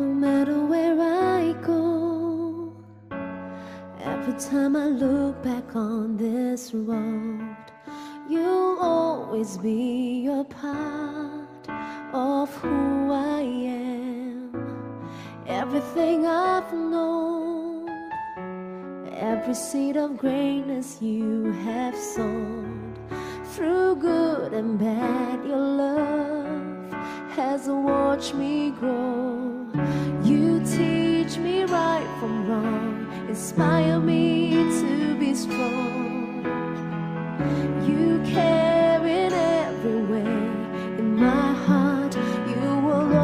No matter where I go, every time I look back on this road, you'll always be a part of who I am. Everything I've known, every seed of greatness you have sown, through good and bad, your love has watched me grow. You teach me right from wrong, inspire me to be strong. You care in every way, in my heart you will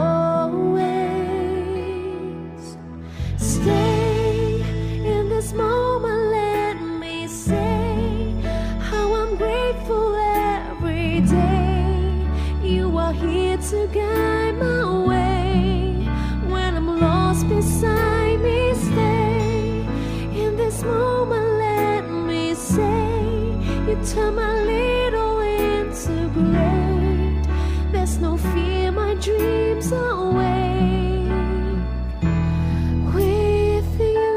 always stay. In this moment let me say how I'm grateful every day. You are here to guide my way. When I'm lost beside me, stay. In this moment let me say you turn my little into great. There's no fear, my dreams are awake with you.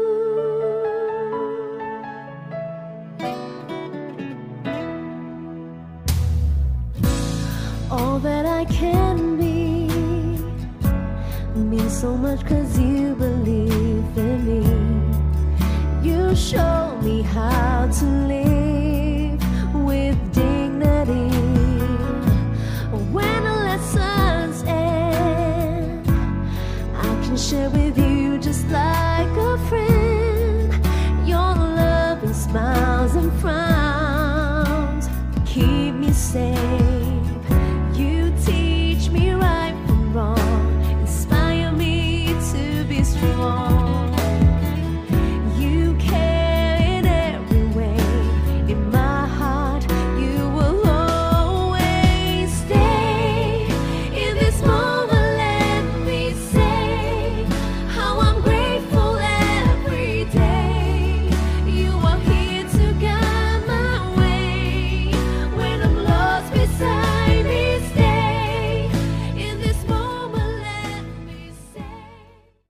All that I can be means so much 'cause you believe in me. You show me how to live with dignity. When the lessons end, I can share with you just like a friend. Your loving smiles and frowns keep me safe. You teach me right from wrong, inspire me to be strong.